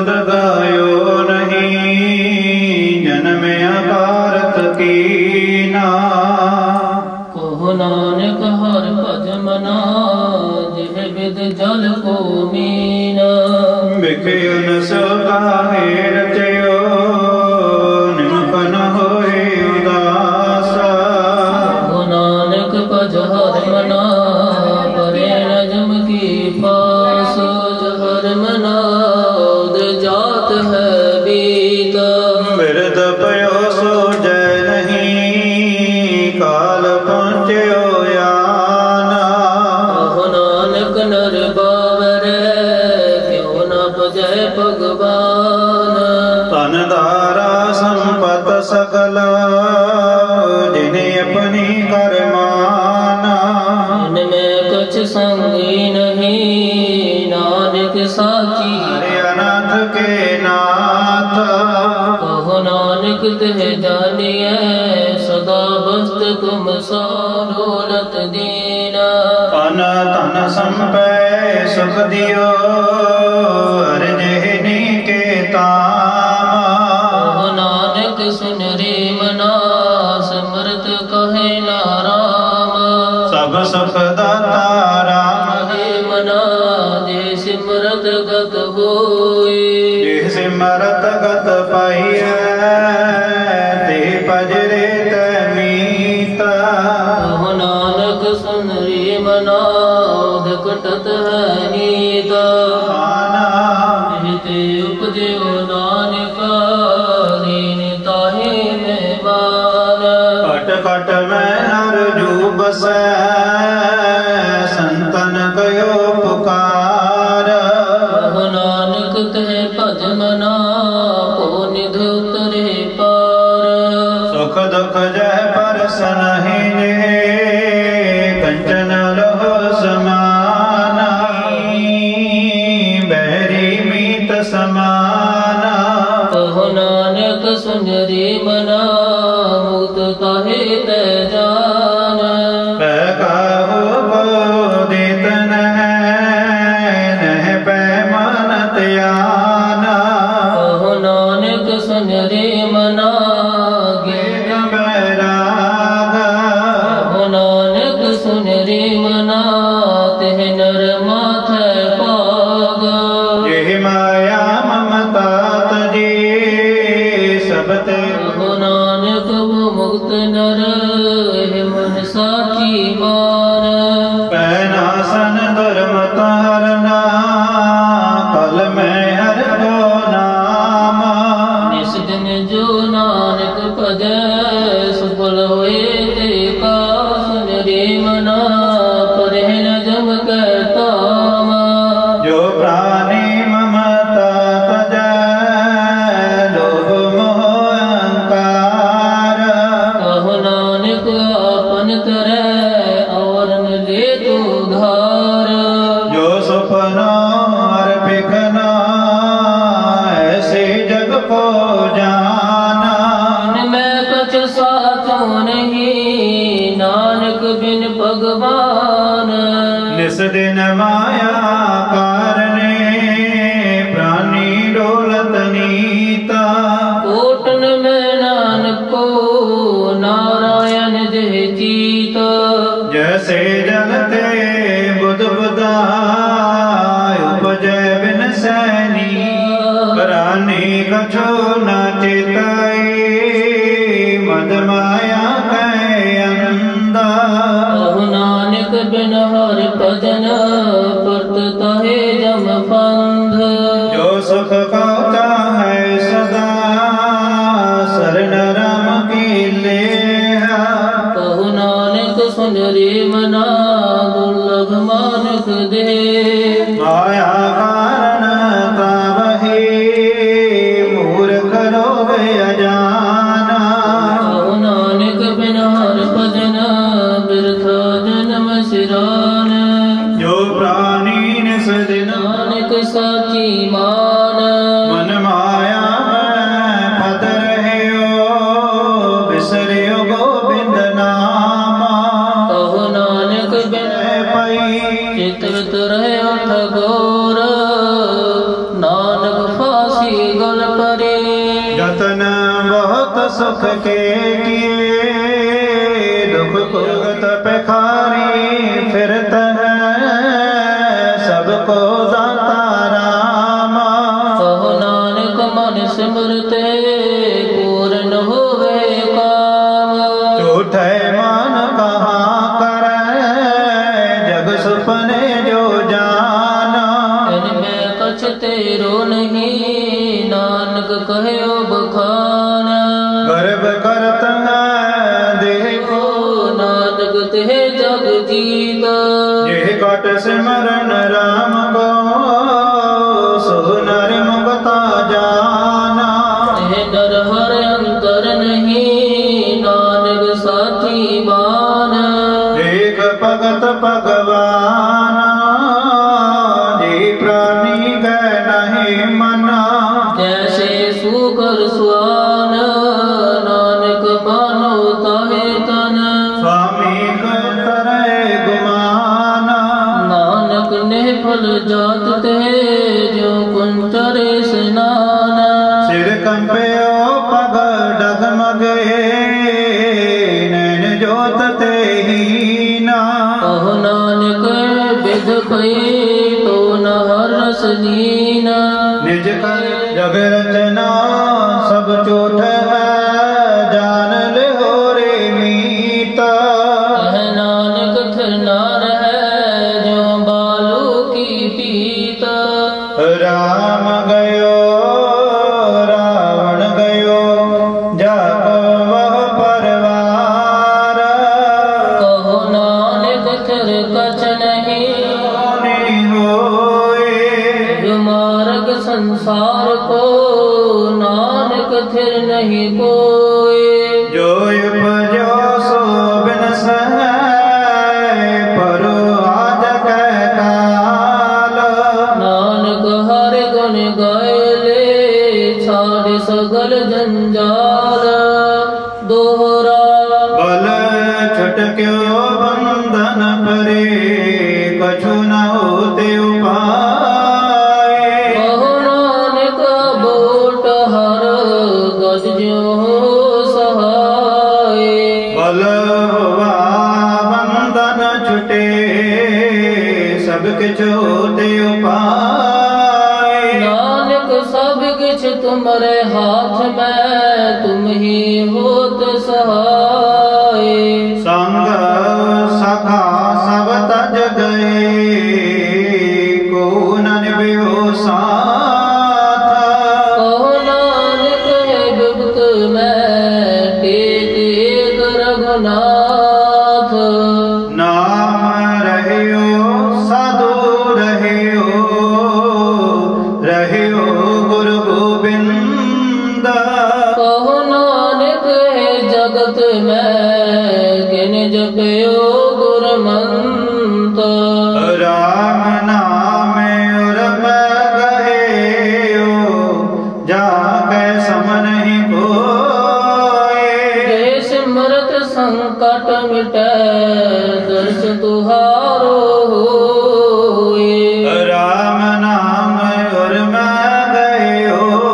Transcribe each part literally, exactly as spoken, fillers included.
सुमद गायो नहीं, जन्मया भारत कीना। कहो नानक हर भज मना, जिह विद जल को मीना। बिखयुन सो काहे रचयो, निमख न होए उदासा। कहो नानक भज हर मना, परे न जम की पास। हर मना उद जात है बीता। बिरद पयो सो जय नहीं, काल पहुँचयो याना। कहो नानक नर बावरै, क्यों न भजै भगवान। तन धारा संपत सकल, जिन्हें अपनी कर माना। इनमें कुछ संगी नहीं, नानक साची हरे अनाथ के नाथ। कहो नानक तह जानिए, सदा बस्त तुम सारोलत दीना। तन तन संपै सुख दियो, हर जेहनी के तामा। कहो नानक सुन रे मना, समर्थ कहे ना राम। सब सुख दाता राम, हे मना जे सिमरत गत होए। जे सिमरत गत पाइयै, ते पजरे तमीता। कहो नानक सुन रे मना, उद कटत है नीता। ते उपजयो नानका, दीन ताहे में मान। कट कट में अर्जु बसै, संतन कयो पुकार। कहो नानक तह भज मना, को निध उतरे पार। सुख दुख जय परसन हिने, कंचन लोह समाना। बैरी मीत समाना। कहो नानक सुन रे मना, मुक्त ताहे ते जान। काहू बोधित नह, नह पैमानत आना। कहो नानक सुन रे मना, गेग बैराग। कहो नानक सुन रे मना, तेह नर माथै पाग। यही माया ममता तजी, सब ते कहो नानक वो मुक्त नर, एह मन साची मान। पैनासन दुर्मत हरना, पल में हर को नामा। निस दिन जो नानक भजै, सुफल होए ते का। सुन रे मना, परे न जम कै तामा। जो प्राणी ममता तजै, लोभ मोह अहंकार। कहो नानक आपन तरह, और न ले तू धार। जो सुपनो हर बिघना, ऐसे जग को जाना। इनमें कुछ साचो नहीं, नानक बिन भगवान। निस दिन माया कारणे, प्राणी डोलत नीता। कोटन में नानक को, नारायण जय जीत। जैसे जलते बुध बुधाय, उपजै बिन सैनी। प्राणी कछो न चिताई, मद माया कै अंधा। कहो नानक बिन हर भजन, परत ताहे जम फंध। जो सुख का चाहे सदा, शरण राम की लेहा। कहो नानक सुन रे मना, दुर्लभ मानक दे। माया कारण तावहि, मूर्ख बहुत सुख के किए, दुख भुगत पेखारी फिरत है, सबको दाता राम। कहो नानक मन सिमरते पूर्ण होवे काम। झूठे मान कहाँ करे, जग सुपने जो जाना। इनमें कछ तेरो नहीं, नानक कहो बखान। गर्व करत है देखो, नानक ते जग जीत। जे कट सिमरन राम को, सो नर मुक्ता जाना। ते डर हर अंतर नहीं, नानक साची बान। एक भगत भगवान, जी प्राणी गए नहीं मना। जैसे सूकर स्वान, नानक मानो ताहे तन। स्वामी को तरे गुमाना, नानक ने फल जात ते, जो कुंचरे स्नान। सिर कंप्यो पग डगमगे, नैन जोत ते हीना। कहो नानक विध पई, तो न हरस लीना। निज कर जग रचना सब चोट है, जान ले हो रे मीता। कह नानक थिर ना रहे, जो बालू की पीत। राम गयो रावण गयो, जाको वह परवार। कहो नानक थिर कछ नहीं, नहीं होए जो मार्ग संसार को, नानक थिर नहीं कोई। जो उपजो सो बिनस है, परो आज कह काल। नानक हर गुण गायले, छाड़ सगल जंजाल। दोहरा बल छटक्यो बंधन परे, कछु न होते उपाय। कहो नानक बोट हर गज ज्यों सहाय। बल हुआ बंधन छुटे, सब किछ होते उपाय। नानक सब किछ तुम्हारे हाथ में, तुम ही होत सहाय। संग सखा सब तज गए, को न निभयो साथ। कहो नानक है विपत में, टेक एक रघुनाथ। नाम रहियो साधु रहियो, रहियो गुरु गोविंद। कहो नानक है जगत में, किन जपयो गुरमंत। राम नाम उर गए, जाके सम नहीं कोई। जय सिमरत संकट मिटे, दर्श तुहारो होए। राम नाम उर गए,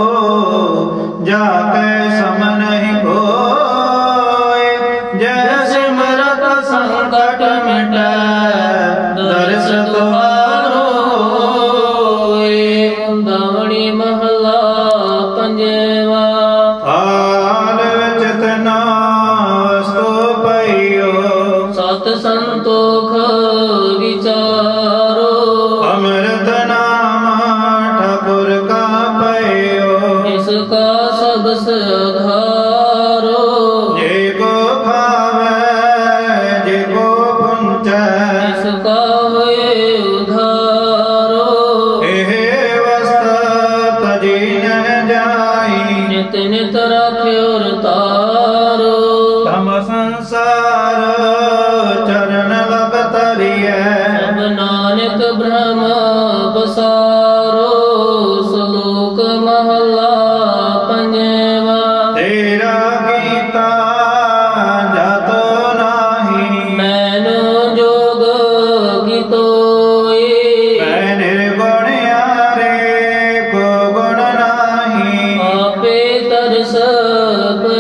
जाके सम नहीं कोई। जय सिमरत संकट मिटे, दर्श तुम्हारो होए। मुंदावणी महला पंजेवा। हाल विचतना वस्तु पइयो, सत संतोख विचारो। अमृत नाम ठाकुर का पइयो, इसका सबस आधारो। जे को खावे जे को पुंचै, इसका होए उधारो। एहे वस्त तजी न जाई, नित नित राख्यो तारो। तम संसार चरण लग तरियै, सब नानक ब्रह्म बसारो। सलोक महला पंजेवा। तेरा गीता जातो नाही, मैनो जोग गीतोई। मैं निर्गुण यारे को गुण नाही। आपे तरस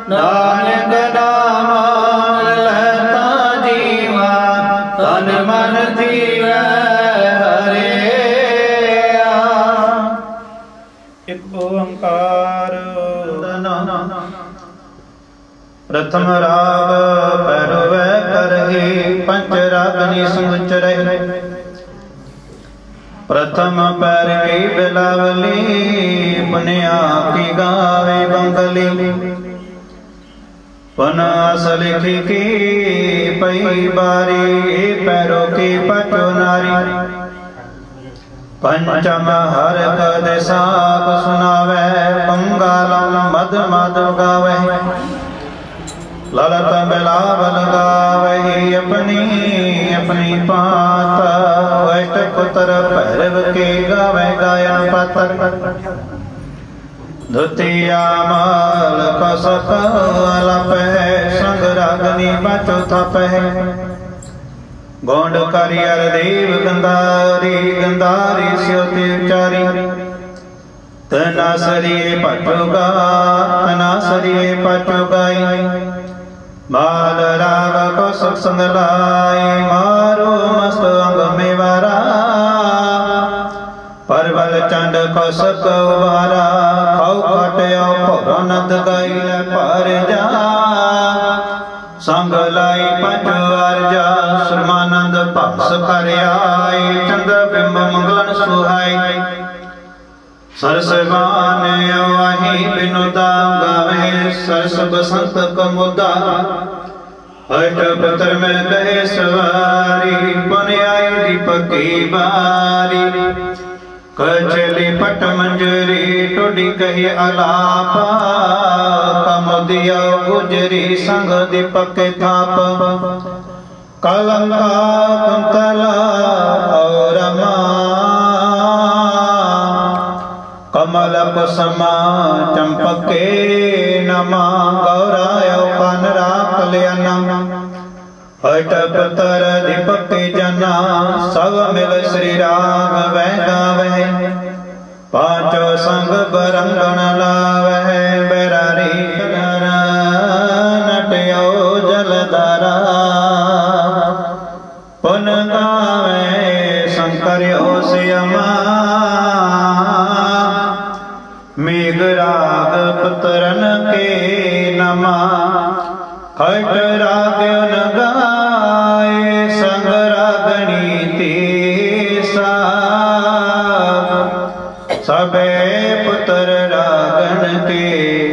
ਨਾਨਕ ਨਾਮ ਲੈਤਾ ਜੀਵਾ ਤਨ ਮਨ ਜੀਵੈ ਹਰਿਆ। ਇੱਕ ਓੰਕਾਰ ਪ੍ਰਥਮ ਰਾਗ ਪੈਰਵੈ ਕਰਹਿ ਪੰਚ ਰਾਗਨੀ ਸਮੁਚ ਰਹਿ। प्रथम पैर की बिलावली पुनिया की गावे बंगली पुन असल लिखी की पई बारी पैरों की पचो नारी। पंचम हर कद साप सुनावे पंगालम मद मद गावे। ललत बिलावल गावे अपनी अपनी पात वैष्ट पुत्र भैरव के गावे गायन पतर। द्वितीया माल कसक अलप है संग रागनी बचो थप है। गोंड करियर देव गंधारी गंधारी स्योति उचारी। तना सरिये पटुगा तना सरिये पटुगाई। बाल राग को सुख संग लाई मारो मस्त अंग में वारा। परवल चंड को सक वारा खाओ खटयो पौरनद गईल पर जा। संग लाई पटवार जा सुरमानंद पास कर आई। चंद्र बिंब मंगलन सुहाई सरसवान वाही विनोदा गावे सरस बसंत कमुदा। हट पुत्र में कहे सवारी बन आई दीपक की बारी। कचली पट मंजरी टोडी कही अलापा। कमुदिया गुजरी संग दीपक के थाप। कलंका कुंतला और रमा कमल कुसमा चंपके नमा। गौराय कानरा कल्याणा हट पुत्र दीपक जना। सब मिल श्री राग वह गावे पांचों संग बरंगण लावे। बैरारी कलरा नटयो जलधारा पुन गावे शंकर श्यामा। मेघराग पुत्रन के नमा खट राग न गाए संग रागनी तीसा। सबे पुत्र रागन के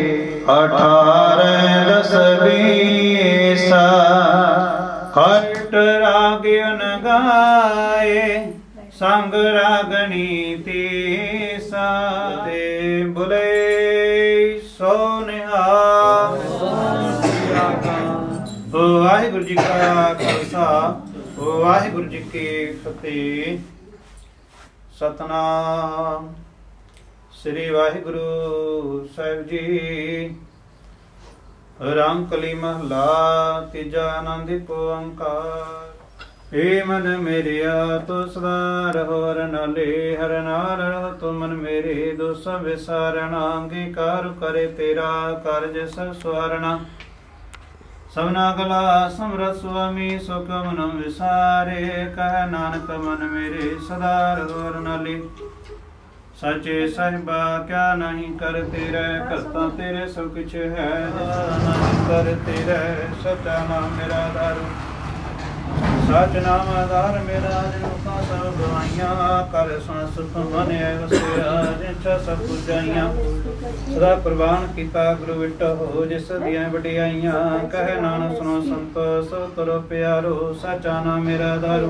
अठारह दस बीसा। खट राग न गाए संग रागनी तीसा। ते बुले सो निहाल। वाहिगुरु जी का खालसा वाहिगुरु जी की फतेह। सतनाम श्री वाहिगुरु साहिब जी। रामकली महला तीजा आनंद ओंकार। हे मन मेरिया तो सदा रहो रनाले हर नाल रहो तो मन मेरे दोष विसारणा। अंगीकार करे तेरा कार्य सब स्वारणा। सबना गला समरस स्वामी सुख मन विसारे। कह नानक मन मेरे सदा रहो रनाले। सचे साहिबा क्या नहीं कर तेरे करता तेरे सब कुछ है। नहीं कर तेरे सचा नाम मेरा दारू। सच नाम आधार मेरा जिनका सब गवाइया। कर सुन सुख मन इच्छा सब पुजाइया। सदा कुर्बान किता गुरु विट हो जिस दियां वडियाइयां। कह नानक सुनो संतो सो तरो प्यारो। सचा नाम मेरा दारू।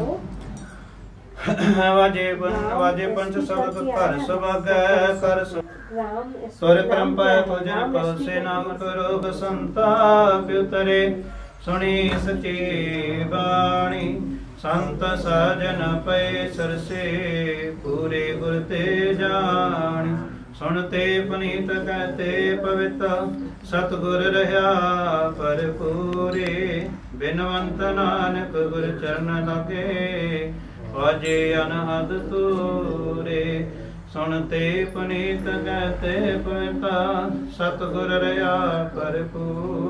वाजे वाजे पंच शब्द कर सुभागै कर सुर क्रम पाय भोजन पहुँचे नाम रोग संताप उतरे। सुनी सची बाणी संत साजन पे सरसे। पूरे गुर ते जानी सुनते पनीत कहते पवित्र। सतगुर रहा पर पूरे। बिनवंत नानक गुर चरण लगे। वाजे अनहद तूरे। सुनते पुनीत कहते पवित्र। सतगुर रहा पर पूरे।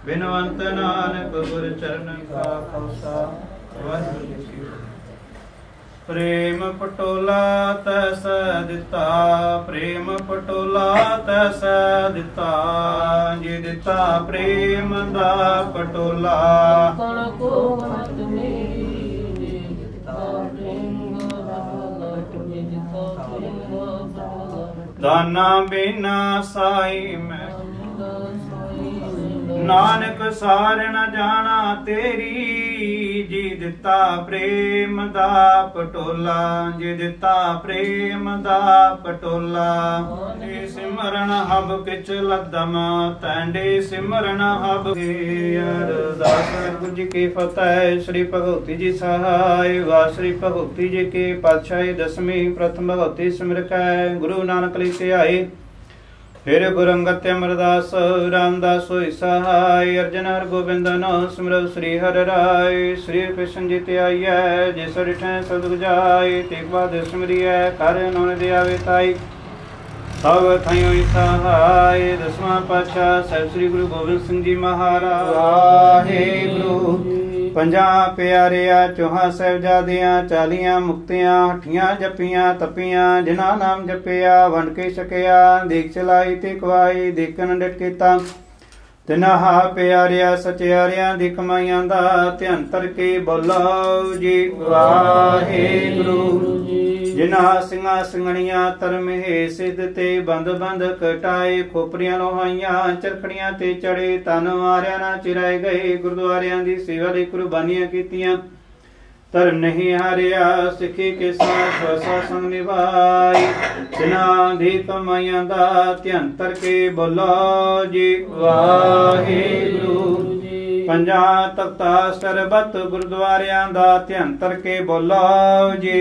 ਬਿਨਵੰਤ ਨਾਨਕ ਗੁਰ ਚਰਨ ਕਾ ਖਾਲਸਾ ਵਾਹਿਗੁਰੂ ਜੀ ਕੀ ਫਤਿਹ। ਪ੍ਰੇਮ ਪਟੋਲਾ ਤੈਸ ਦਿੱਤਾ, ਪ੍ਰੇਮ ਪਟੋਲਾ ਤੈਸ ਦਿੱਤਾ, ਜੇ ਦਿੱਤਾ ਪ੍ਰੇਮ ਦਾ ਪਟੋਲਾ। ਕਣ ਕੋ ਮਤ ਮੇਰੀ, ਜੇ ਦਿੱਤਾ ਪ੍ਰੇਮ ਦਾ ਪਟੋਲਾ, ਜੇ ਦਿੱਤਾ ਪ੍ਰੇਮ ਦਾ ਪਟੋਲਾ। ਦਾਨਾ ਬਿਨਾ ਸਾਈ ਮੈਂ ਨਾਨਕ ਸਾਰ ਨ ਜਾਣਾ ਤੇਰੀ, ਜੀ ਦਿੱਤਾ ਪ੍ਰੇਮ ਦਾ ਪਟੋਲਾ, ਜੇ ਦਿੱਤਾ ਪ੍ਰੇਮ ਦਾ ਪਟੋਲਾ। ਤੈਂਡੇ ਸਿਮਰਨ ਹਬ ਕਿਛ ਲੱਦਮ, ਤੈਂਡੇ ਸਿਮਰਨ ਹਬ। ਅਰਦਾਸ ਵਾਹਿਗੁਰੂ ਜੀ ਕੀ ਫਤਿਹ। ਸ੍ਰੀ ਭਗਵਤੀ ਜੀ ਸਹਾਇ। ਵਾ ਸ੍ਰੀ ਭਗਵਤੀ ਜੀ ਕੀ ਪਾਤਸ਼ਾਹੀ ਦਸਵੀਂ ਪ੍ਰਥਮ ਭਗਵਤੀ ਸਿਮਰਕੈ। ਗੁਰੂ ਨਾਨਕ ਲਈ ਧਿਆਏ। ਫਿਰ ਗੁਰੂ ਅੰਗਦ ਤੇ ਅਮਰਦਾਸ ਰਾਮਦਾਸ ਹੋਇ ਸਹਾਇ। ਅਰਜਨ ਹਰ ਗੋਬਿੰਦ ਨੋ ਸਿਮਰਉ ਸ੍ਰੀ ਹਰਿ ਰਾਇ। ਸ੍ਰੀ ਕ੍ਰਿਸ਼ਨ ਜੀ ਤੇ ਆਈਐ, ਜਿਸ ਰਿਠੈ ਸਤਿਗੁਰ ਜਾਇ। ਤੇਗ ਬਹਾਦਰ ਸਿਮਰਿਐ, ਕਰ ਨੋਨ ਦੇ ਆਵੇ ਤਾਈ। ਸਭ ਥਾਈ ਹੋਇ ਸਹਾਇ। ਦਸਵਾਂ ਪਾਤਸ਼ਾਹ ਸਾਹਿਬ ਸ੍ਰੀ ਗੁਰੂ ਗੋਬਿੰਦ ਸਿੰਘ ਜੀ ਮਹਾਰਾਜ। ਵਾਹਿਗੁਰੂ। ਪੰਜਾਂ ਪਿਆਰਿਆਂ ਚੌਹਾਂ ਸਾਹਿਬਜ਼ਾਦਿਆਂ, ਚਾਲੀਆਂ ਮੁਕਤਿਆਂ, ਹੱਠੀਆਂ ਜੱਪੀਆਂ ਤਪੀਆਂ, ਜਿਨ੍ਹਾਂ ਨਾਮ ਜਪਿਆ ਵੰਡ ਕੇ ਛਕਿਆ। ਦੇਖ ਚਲਾਈ ਤੇ ਕਵਾਈ, ਦੇਖਣ ਡਟ ਕੀਤਾ। ਤਿਨ੍ਹਾਂ ਪਿਆਰਿਆਂ ਸਚਿਆਰਿਆਂ ਦੀ ਕਮਾਈਆਂ ਦਾ ਧਿਆਨ ਧਰ ਕੇ ਬੋਲੋ ਜੀ ਵਾਹਿਗੁਰੂ। ਜਿਨ੍ਹਾਂ ਸਿੰਘਾਂ ਸਿੰਘਣੀਆਂ ਧਰਮ ਹੈ ਸਿੱਧ ਤੇ ਬੰਦ ਬੰਦ ਕਟਾਏ। ਖੋਪਰੀਆਂ ਲੋਹਾਈਆਂ ਚਰਖੜੀਆਂ ਤੇ ਚੜੇ, ਤਨ ਮਾਰਿਆ ਨਾ ਚਿਰਾਏ ਗਏ। ਗੁਰਦੁਆਰਿਆਂ ਦੀ ਸੇਵਾ ਲਈ ਕੁਰਬਾਨੀਆਂ ਕੀਤੀਆਂ, ਧਰਮ ਨਹੀਂ ਹਾਰਿਆ। ਸਿੱਖੀ ਕੇ ਸਾਥ ਸਵਸਾ ਸੰਗ ਨਿਭਾਈ। ਜਿਨ੍ਹਾਂ ਦੀ ਕਮਾਈਆਂ ਦਾ ਧਿਆਨ ਧਰ ਕੇ ਬੋਲੋ ਜੀ ਵਾਹਿਗੁਰੂ। ਪੰਜਾਂ ਤਖਤਾਂ ਸਰਬਤ ਗੁਰਦੁਆਰਿਆਂ ਦਾ ਧਿਆਨ ਧਰ ਕੇ ਬੋਲੋ ਜੀ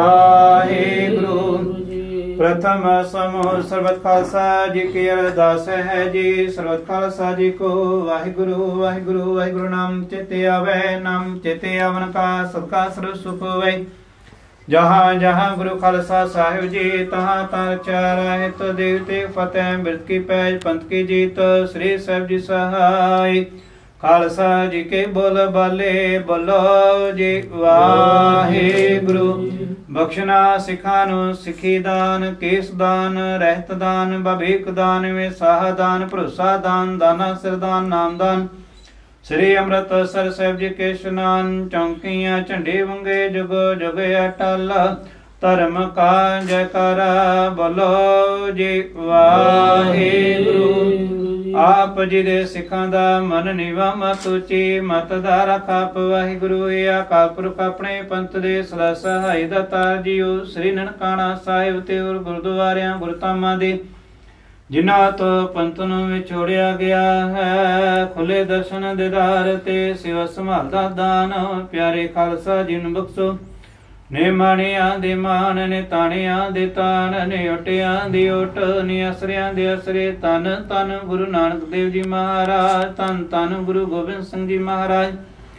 ਵਾਹਿਗੁਰੂ। ਪ੍ਰਥਮ ਸਮੂਹ ਸਰਬਤ ਖਾਲਸਾ ਜੀ ਕੀ ਅਰਦਾਸ ਹੈ ਜੀ। ਸਰਬਤ ਖਾਲਸਾ ਜੀ ਕੋ ਵਾਹਿਗੁਰੂ ਵਾਹਿਗੁਰੂ ਵਾਹਿਗੁਰੂ ਨਾਮ ਚਿਤੇ ਆਵੇ। ਨਾਮ ਚਿਤੇ ਆਵਨ ਕਾ ਸਦਕਾ ਸਰਬ ਸੁਖ ਹੋਵੇ। ਜਹਾਂ ਜਹਾਂ ਗੁਰੂ ਖਾਲਸਾ ਸਾਹਿਬ ਜੀ, ਤਹਾਂ ਤਹਾਂ ਚਾਰ ਹਿਤ ਦੇਵਤੇ ਫਤਿਹ। ਬਿਰਤ ਕੀ ਪੈਜ ਪੰਥ ਕੀ ਜੀਤ, ਸ੍ਰੀ ਸਾਹਿਬ ਜੀ ਸਹਾਇ। ਖਾਲਸਾ ਜੀ ਕੇ ਬੋਲ ਬਾਲੇ ਬੋਲੋ ਜੀ ਵਾਹਿਗੁਰੂ। ਬਖਸ਼ਣਾ ਸਿੱਖਾਂ ਨੂੰ ਸਿੱਖੀ ਦਾਨ, ਕੇਸ ਦਾਨ, ਰਹਿਤ ਦਾਨ, ਬਭੀਕ ਦਾਨ, ਵਿਸਾਹ ਦਾਨ, ਭਰੋਸਾ ਦਾਨ, ਦਾਨਾ ਸਿਰਦਾਨ, ਨਾਮਦਾਨ। ਸ੍ਰੀ ਅੰਮ੍ਰਿਤਸਰ ਸਾਹਿਬ ਜੀ ਕੇ ਇਸ਼ਨਾਨ, ਚੌਂਕੀਆਂ ਝੰਡੇ ਵੰਗੇ ਜੁਗ ਜੁਗ ਅਟਲ। ਧਰਮ ਕਾ ਜੈਕਾਰਾ ਬੋਲੋ ਜੀ ਵਾਹਿਗੁਰੂ। ਆਪ ਜੀ ਦੇ ਸਿੱਖਾਂ ਦਾ ਮਨ ਨੀਵਾ ਮਤ ਉੱਚੀ, ਮਤ ਦਾ ਰਖਾਪ ਵਾਹਿਗੁਰੂ। ਇਹ ਅਕਾਲ ਪੁਰਖ ਆਪਣੇ ਪੰਥ ਦੇ ਸਦਾ ਸਹਾਈ ਦਾਤਾਰ ਜੀਓ। ਸ੍ਰੀ ਨਨਕਾਣਾ ਸਾਹਿਬ ਤੇ ਹੋਰ ਗੁਰਦੁਆਰਿਆਂ ਗੁਰਧਾਮਾਂ ਦੇ ਜਿਨ੍ਹਾਂ ਤੋਂ ਪੰਥ ਨੂੰ ਵਿਛੋੜਿਆ ਗਿਆ ਹੈ, ਖੁੱਲੇ ਦਰਸ਼ਨ ਦੀਦਾਰ ਤੇ ਸੇਵਾ ਸੰਭਾਲ ਦਾ ਦਾਨ। ਪਿਆਰੇ ਖਾਲਸਾ ਜੀ ਨੂੰ ਬਖਸ਼ੋ। ਨੇ ਮਾਣਿਆਂ ਦੇ ਮਾਣ, ਨੇ ਤਾਣਿਆਂ ਦੇ ਤਾਣ, ਨੇ ਓਟਿਆਂ ਦੀ ਓਟ, ਨੇ ਅਸਰਿਆਂ ਦੇ ਅਸਰੇ। ਧੰਨ ਧੰਨ ਗੁਰੂ ਨਾਨਕ ਦੇਵ ਜੀ ਮਹਾਰਾਜ, ਧੰਨ ਧੰਨ ਗੁਰੂ ਗੋਬਿੰਦ ਸਿੰਘ ਜੀ ਮਹਾਰਾਜ।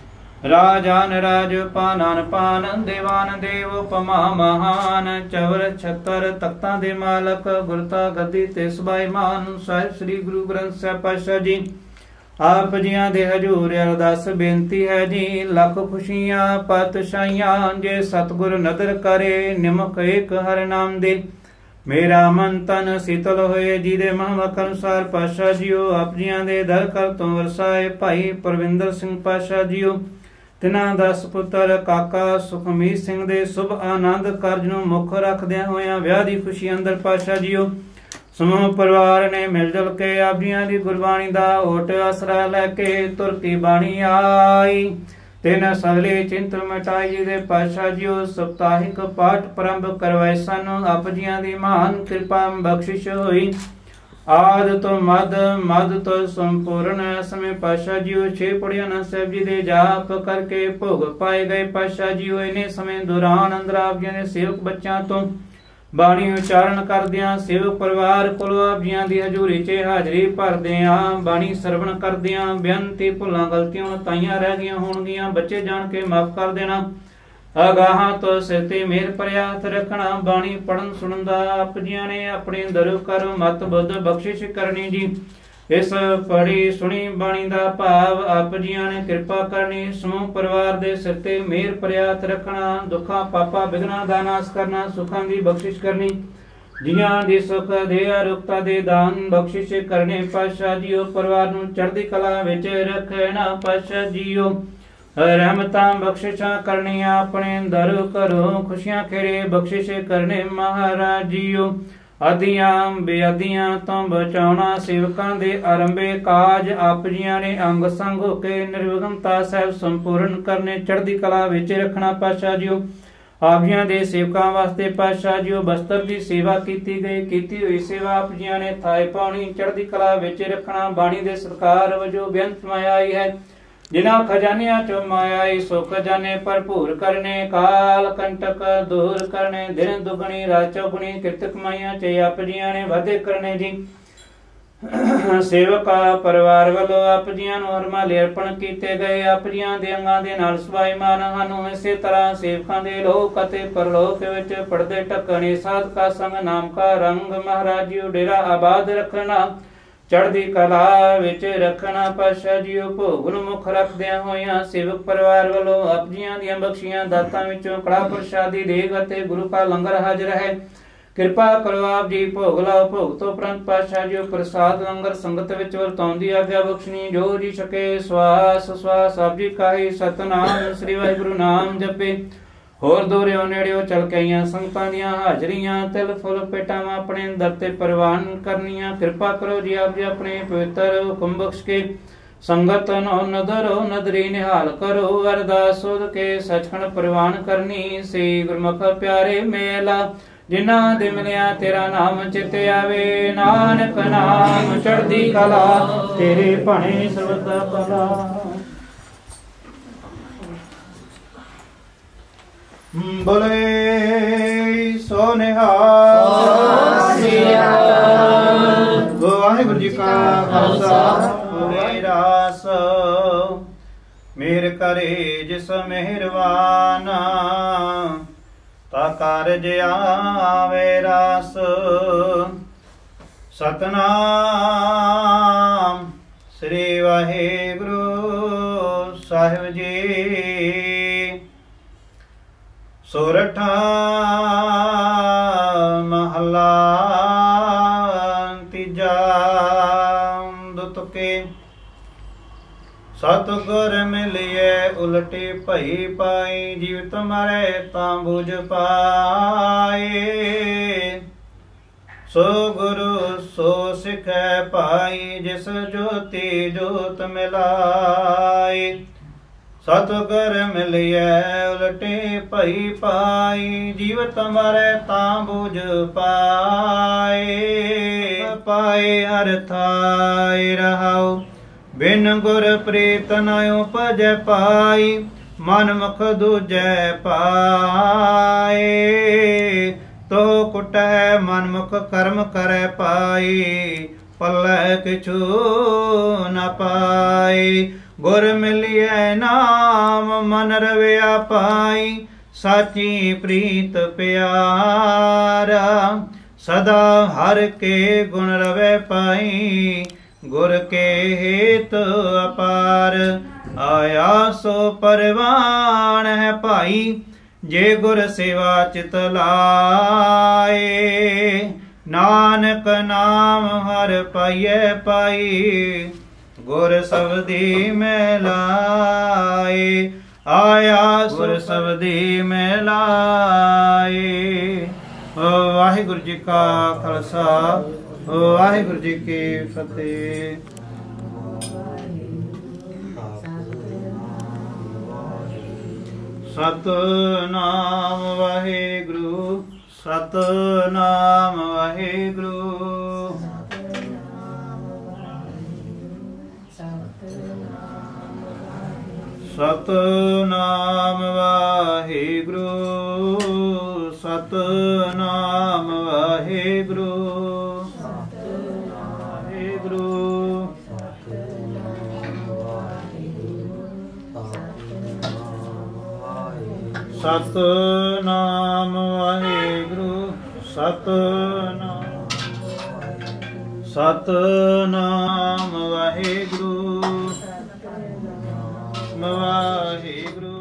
ਰਾਜਾਨ ਰਾਜ ਪਾਨਾਨ ਪਾਨ, ਦੇਵਾਨ ਦੇਵ ਉਪਮਾ ਮਹਾਨ। ਚਵਰ ਛਤਰ ਤਖਤਾਂ ਦੇ ਮਾਲਕ, ਗੁਰਤਾ ਗੱਦੀ ਤੇ ਸਬਾਈਮਾਨ। ਸਾਹਿਬ ਸ੍ਰੀ ਗੁਰੂ ਗ੍ਰੰਥ ਸਾਹਿਬ ਪਾਤਸ਼ਾਹ ਜੀ ਆਪ ਜੀਆਂ ਦੇ ਹਜੂਰ ਅਰਦਾਸ ਬੇਨਤੀ ਹੈ ਜੀ। ਲੱਖ ਖੁਸ਼ੀਆਂ ਪਾਤਸ਼ਾਹੀਆਂ, ਜੇ ਸਤਿਗੁਰ ਨਦਰ ਕਰੇ। ਨਿਮਕ ਏਕ ਹਰਿ ਨਾਮ ਦੇ, ਮੇਰਾ ਮਨ ਤਨ ਸੀਤਲ ਹੋਏ। ਜੀ ਦੇ ਮਹਾਂਵਾਕ ਅਨੁਸਾਰ ਪਾਤਸ਼ਾਹ ਜੀਓ ਆਪ ਜੀਆਂ ਦੇ ਦਰ ਕਰ ਤੋਂ ਵਰਸਾਏ। ਭਾਈ ਪਰਵਿੰਦਰ ਸਿੰਘ ਪਾਤਸ਼ਾਹ ਜੀਓ ਤਿਨਾਂ ਦਾ ਸੁਪੁੱਤਰ ਕਾਕਾ ਸੁਖਮੀਤ ਸਿੰਘ ਦੇ ਸ਼ੁਭ ਆਨੰਦ ਕਾਰਜ ਨੂੰ ਮੁੱਖ ਰੱਖਦਿਆਂ ਹੋਇਆਂ ਵਿਆਹ ਦੀ ਖੁਸ਼ੀ ਅੰਦਰ ਪਾਤਸ਼ਾਹ ਜੀਓ ਸਮੂਹ ਪਰਿਵਾਰ ਨੇ ਮਿਲ ਜੁਲ ਕੇ ਆਪ ਜੀਆਂ ਦੀ ਗੁਰਬਾਣੀ ਦਾ ਓਟ ਆਸਰਾ ਲੈ ਕੇ ਤੁਰ ਕੀ ਬਾਣੀ ਆਈ। ਤਿੰਨ ਸਗਲੇ ਚਿੰਤ ਮਿਟਾਈ। ਜੀ ਦੇ ਪਾਤਸ਼ਾਹ ਜੀਓ ਸਪਤਾਹਿਕ ਪਾਠ ਪ੍ਰਾਰੰਭ ਕਰਵਾਏ ਸਨ। ਆਪ ਜੀਆਂ ਦੀ ਮਹਾਨ ਕਿਰਪਾ ਬਖਸ਼ਿਸ਼ ਹੋਈ। ਆਦ ਤੋਂ ਮਦ ਮਦ ਤੋਂ ਸੰਪੂਰਨ ਸਮੇਂ ਪਾਤਸ਼ਾਹ ਜੀਓ ਛੇ ਪੜਿਆਣਾ ਸਾਹਿਬ ਜੀ ਦੇ ਜਾਪ ਕਰਕੇ ਭੋਗ ਪਾਏ ਗਏ। ਪਾਤਸ਼ਾਹ ਜੀਓ ਇਹਨੇ ਸਮੇਂ ਦੌਰਾਨ ਅੰਦਰ ਆਪ ਜੀਆਂ ਦੇ ਸੇਵਕ ਬੱਚਿਆਂ ਤੋਂ ਬਾਣੀ ਉਚਾਰਨ ਕਰਦਿਆਂ ਸੇਵਕ ਪਰਿਵਾਰ ਕੋਲੋਂ ਆਪ ਜੀਆਂ ਦੀ ਹਜ਼ੂਰੀ 'ਚ ਹਾਜ਼ਰੀ ਭਰਦਿਆਂ ਬਾਣੀ ਸਰਵਣ ਕਰਦਿਆਂ ਬੇਨਤੀ ਭੁੱਲਾਂ ਗਲਤੀਆਂ ਤਾਈਆਂ ਰਹਿ ਗਈਆਂ ਹੋਣਗੀਆਂ ਬੱਚੇ ਜਾਣ ਕੇ ਮਾਫ ਕਰ ਦੇਣਾ। ਅਗਾਹਾਂ ਤੋਂ ਸਿਰ ਤੇ ਮਿਹਰ ਭਰਿਆ ਹੱਥ ਰੱਖਣਾ। ਬਾਣੀ ਪੜਨ ਸੁਣਨ ਦਾ ਆਪ ਜੀਆਂ ਨੇ ਆਪਣੇ ਦਰੁ ਕਰ ਮਤ ਬੁੱਧ ਬਖਸ਼ਿਸ਼ ਕਰਨੀ ਜੀ। इस पढ़ी सुनी बाणी दा भाव आप जियां ने कृपा करनी समूह परिवार दे सिर ते मेहर प्रयात रखना दुखां पापा विघ्नां दा नाश करना सुखां दी बख्शिश करनी जियां दी सुख दे अरुक्ता दे दान बख्शिश करने पातशाह जीओ परिवार नूं चढ़दी कला विच रखना पातशाह जीओ रहमतां बख्शिशां करनियां अपने दर घरों खुशियां खेड़े बख्शिश करने महाराज जीओ आदियां बेअदियां तो बचाउणा सेवकां दे आरंभे काज आप जियां ने अंग संग होके निर्विघ्नता सहित संपूर्ण करने चढ़दी कला विच रखना पातशाह जीओ आप जियां दे सेवकां वास्ते पातशाह जीओ बस्तर दी सेवा कीती गई कीती हुई सेवा आप जियां ने थाए पाउणी चढ़दी कला विच रखना बाणी दे सरकार वजों बेअंत माया आई है जिन्हां खजानियां चो मायाई सो खजाने भरपूर करने काल कंटक दूर करने दिन दुगनी रात चौगुनी किरत कमाइयां च आप जियां ने वाधे करने जी सेवका परिवार वालों आप जियां नूं हरमाले अर्पण कीते गए आप जियां दे अंगां दे नाल सुभाईमान हानू इसे तरह सेवकां दे लोक अते परलोक विच पड़दे ढकणे साधका संग नाम का रंग महाराज जी डेरा आबाद रखना चढ़दी कला विच रखना पातशाह जीओ भोग नूं मुख रखदियां होइयां सेवक परिवार वालों आप जियां दीयां बख्शियां दातां विचों कड़ा प्रसादी देग अते गुरु का लंगर हाजिर है कृपा करो आप जी भोग लाओ भोग तो उपरंत पातशाह जीओ प्रसाद लंगर संगत विच वरताउण दी आग्या बख्शनी जो जी सके सवास सवास आप जी काही सतनाम श्री वाहिगुरु नाम जपे होर दूरियों नेड़ियों चल के आईयां संगतां दीयां हाजरियां तिल फुल पेटावां अपने दर ते प्रवान करनियां कृपा करो जी आप जी अपने पवित्र हुक्म बख्श के संगत नो नदरो नदरी निहाल करो अरदास सोध के सचखंड प्रवान करनी से गुरमुख प्यारे मेला जिन्हां दे मिलिया तेरा नाम चिते आवे नानक नाम चढ़दी कला तेरे भाणे सर्वदा भला बोले सो निहाल वाहिगुरु जी का खालसा रास मेहर करे जिस मेहरबाना ता कारज आवे रास सतनाम श्री वाहिगुरु साहिब जी सोरठा महला तीजा दुतके सतगुर मिलिए उलटी भई पाई जीवित मरे तां बुझ पाए सो गुरु सो सिखै पाई जिस ज्योति जोत मिलाई सतगुर मिलिए उलटे भई पाई जीवत मरे तां बुझ पाए पाए हर थाई रहाओ बिन गुर प्रीत न उपज पाई मन मुख दूजै पाए तो कुटै मन मुख कर्म करे पाई पल्लै किछु न पाई गुर मिलिए नाम मन रविया पाई साची प्रीत प्यारा सदा हर के गुण रवे पाई गुर के हेत अपार आया सो परवान है भाई जे गुर सेवा चित लाए नानक नाम हर पाइए पाई गुर सबदी में लाए आया गुर सबदी में लाए। वाहिगुरु जी का खालसा वाहिगुरु जी की फतेह। सतनाम वाहिगुरु सतनाम वाहिगुरु सतनाम वाहिगुरु सतनाम वाहिगुरु वाहिगुरु सतनाम वाहिगुरु सतनाम ਸਤਨਾਮ ਵਾਹਿਗੁਰੂ ਵਾਹਿਗੁਰੂ।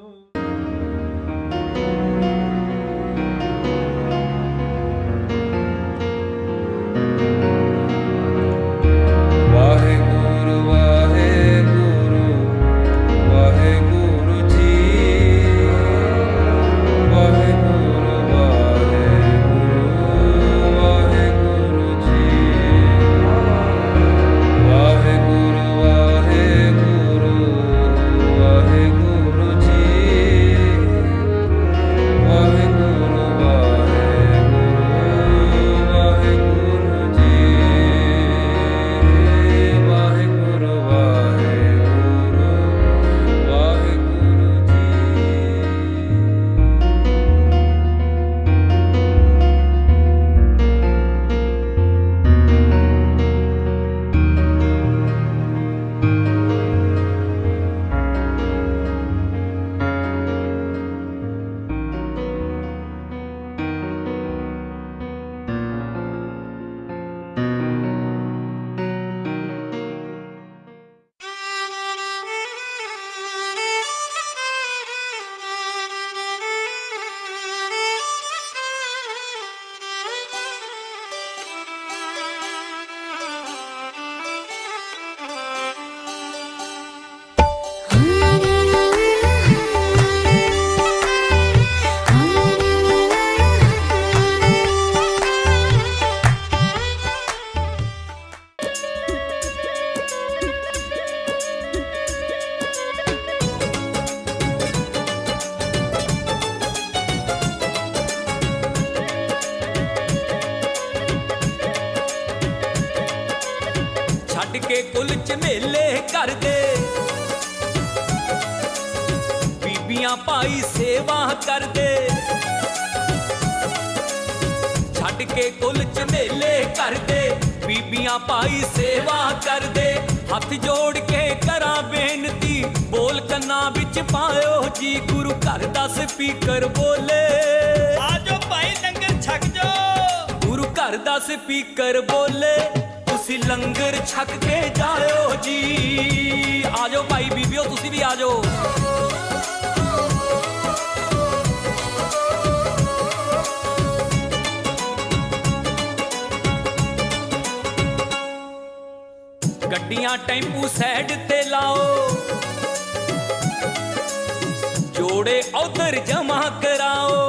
भाई सेवा कर दे, छड़ के कुल झमेले कर दे, बीबियां भाई सेवा कर दे। हथ जोड़ के करा बेनती, बोल कन्ना बिच पायो जी, गुरु घर दा स्पीकर बोले आजो भाई लंगर छक जो, गुरु घर दा स्पीकर बोले तुसी लंगर छक के जाओ जी। आजो भाई बीबियो तुसी भी आजो। गड्डियां टेंपू सैड ते लाओ, जोड़े उधर जमा कराओ।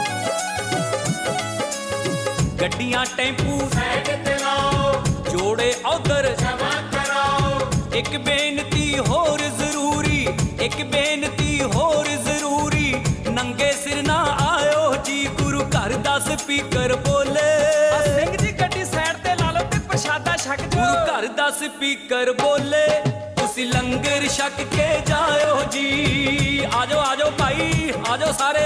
गड्डियां टेंपू सैड ते लाओ, जोड़े उधर जमा कराओ। एक बेनती होर जरूरी, एक बेनती होर जरूरी, नंगे सिर ना आयो जी, गुरु घर दा स्पीकर बोले सिंह जी गड्डी सैड ते ला लो ते प्रशादा छक जो। गुरु घर दा स्पीकर बोले तुसी लंगर छक के जाओ जी। आजो आजो भाई आजो सारे।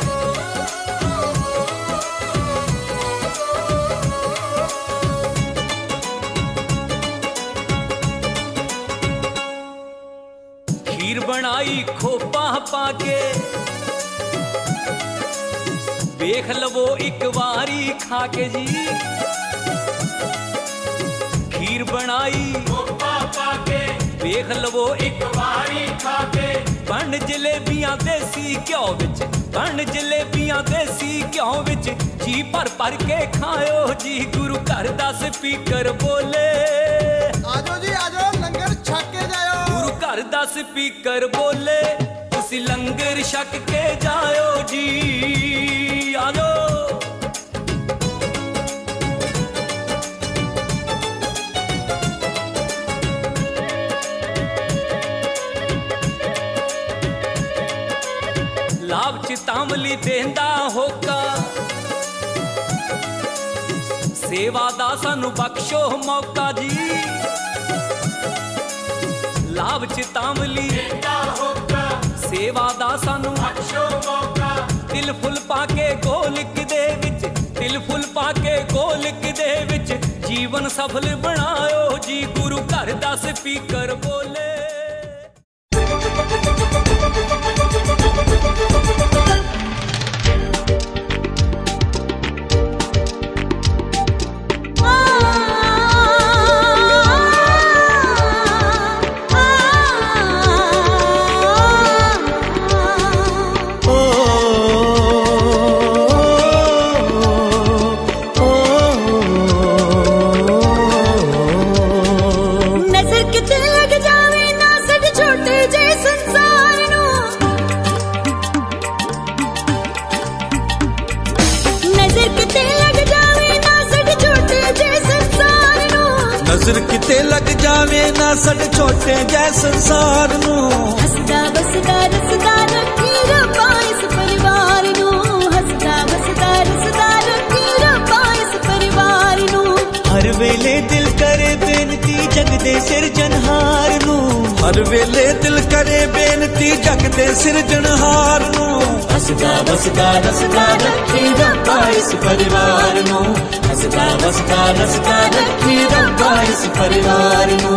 खीर बनाई खोपा पाके, देख लवो एक बारी खाके जी। खीर बनाई खोपा पाके, देख लवो एक बारी खाके। बन जलेबियां देसी घ्यो विच, बन जलेबियां देसी घ्यो विच, जी भर भर के खाओ जी, गुरु घर दा स्पीकर बोले आजो जी आजो लंगर छक के जाओ। गुरु घर दा स्पीकर बोले तुसी लंगर छक के जाओ जी। आजो लाभ चितामली देंदा होका, सेवा दा सानू बख्शो मौका जी। लाभ चितामली देंदा होका, सेवा दा सानू बख्शो मौका। दिल फुल पाके गोलक दे विच, दिल फुल पाके गोलक दे विच, जीवन सफल बनाओ जी, गुरु घर दा स्पीकर बोले। आ साडे छोटे जै संसार नू हसदा बसदा रसदा रखी रब्बा इस परिवार नू हसदा बसदा रसदा रखी रब्बा इस परिवार नू हर वेले दिल करे बेनती जग दे सिरजनहार नू हर वेले दिल करे बेनती जग दे सिरजनहार नू हसदा बसदा रसदा रखी रब्बा इस परिवार नू हसदा बसदा रसदा रखी रब्बा इस परिवार नू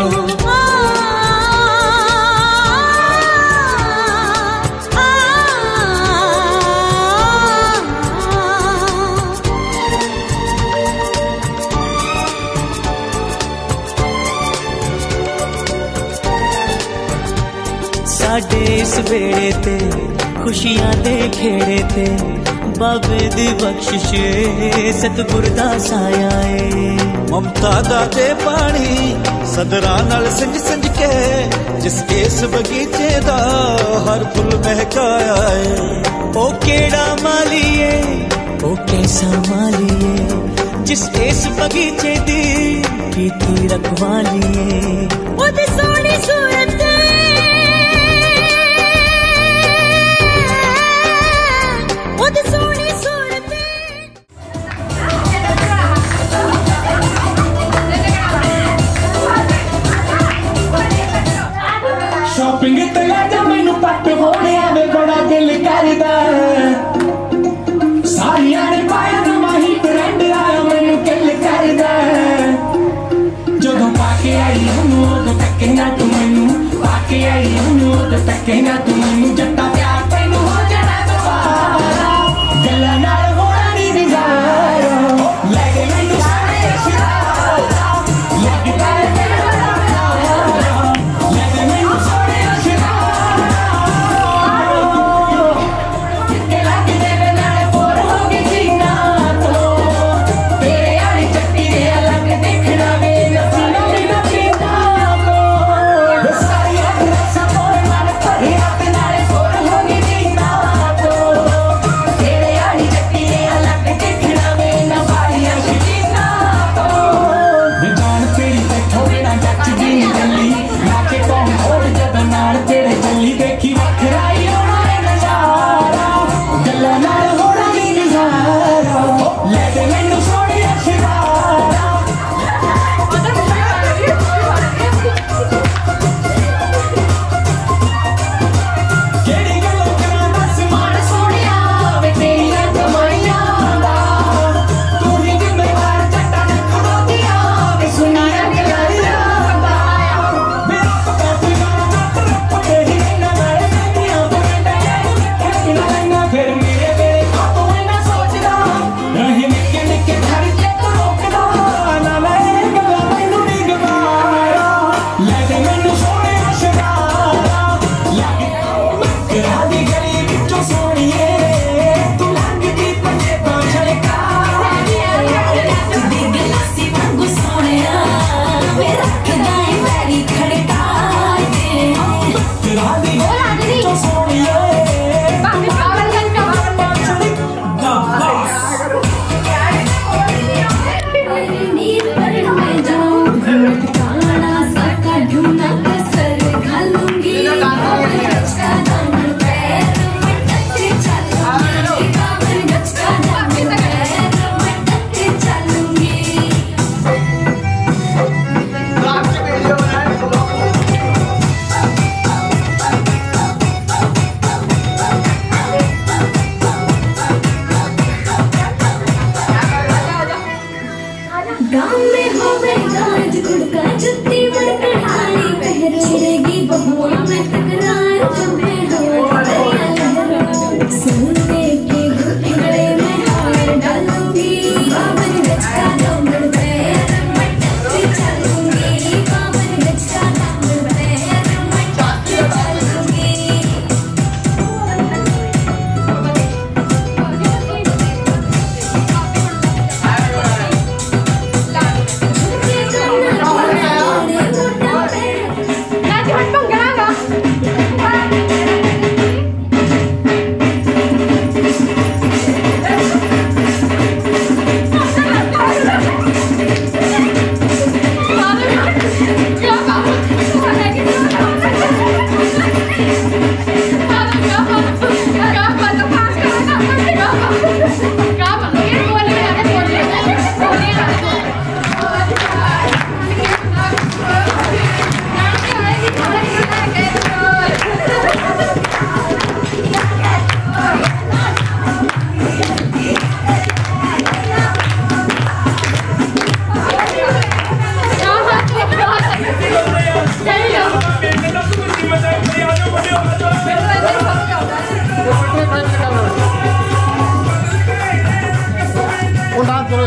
साडे इस वेड़े ते खुशियां दे खेड़े ते बाबे दी बख्शिश सतगुर दा साया है ममता दा दे पानी सदरा नाल संज संज के जिस इस बगीचे दा हर फुल महकाया है ओ केड़ा माली है ओ कैसा माली है जिस इस बगीचे दी कीती रखवाली है ओदी सोहनी सूरत शॉपिंग ते ले जा मैनू पट होने आवे बड़ा दिल करदा सारियां ने पाया नवां ही ट्रेंड आया मैनू किल करदा जदों पाके आई हूं उदों टके ना तू मैनू पाके आई हूं उदों टके ना तू मैनू जट्टा प्यार तैनू हो जाना दोबारा गल्लां नाल होना नहीं गुजारा ले गए मैनू सारे अशरारा लगदा है ढूंढना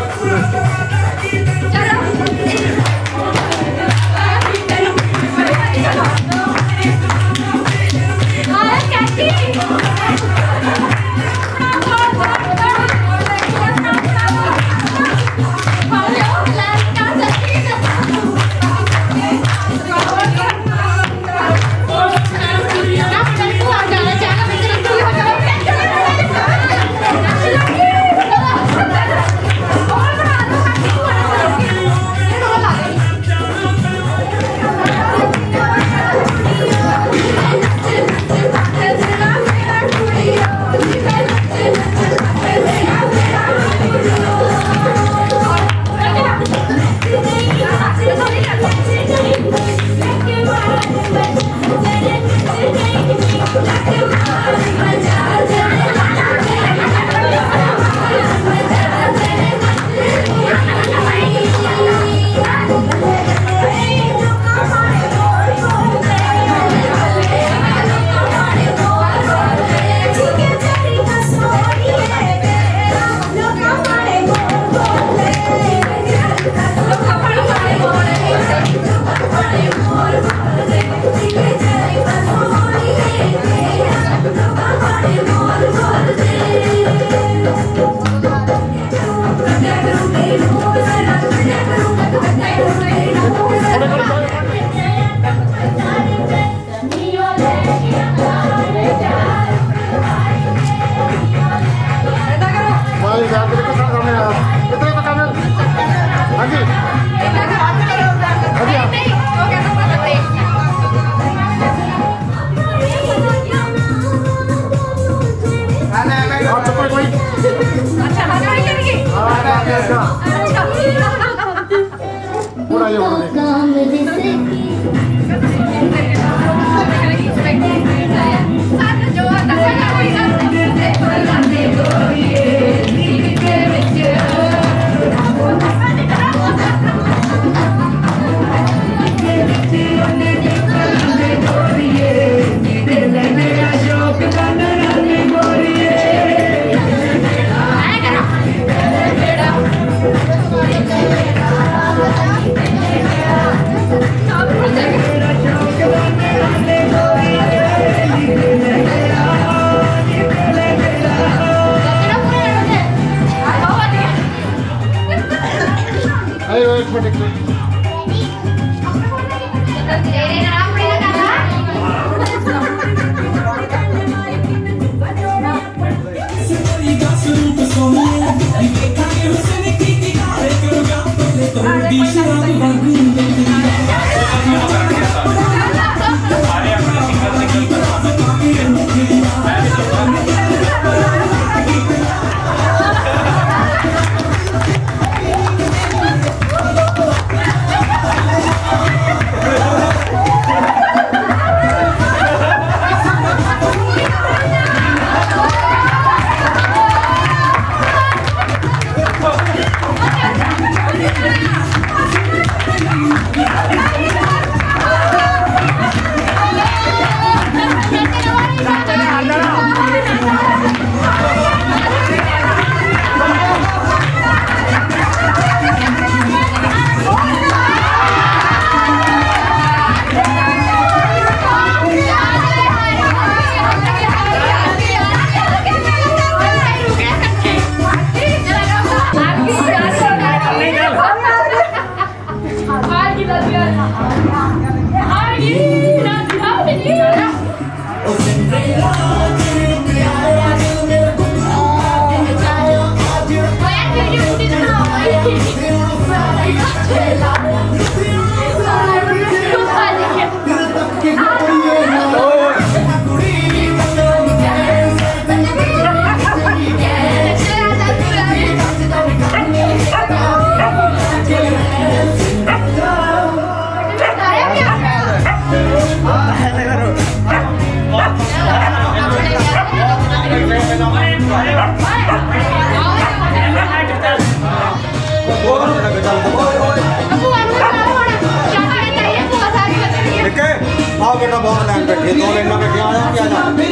आओ बेटा बहुत लाइन बैठे दो लाइन में बैठे आ जाओ क्या